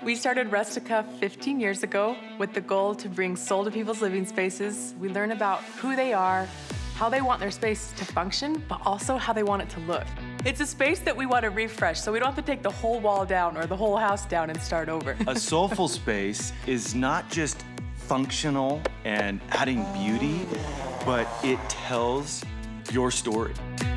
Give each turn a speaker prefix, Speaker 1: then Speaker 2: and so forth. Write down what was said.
Speaker 1: We started Rustica 15 years ago with the goal to bring soul to people's living spaces. We learn about who they are, how they want their space to function, but also how they want it to look. It's a space that we want to refresh, so we don't have to take the whole wall down or the whole house down and start over.
Speaker 2: A soulful space is not just functional and adding beauty, but it tells your story.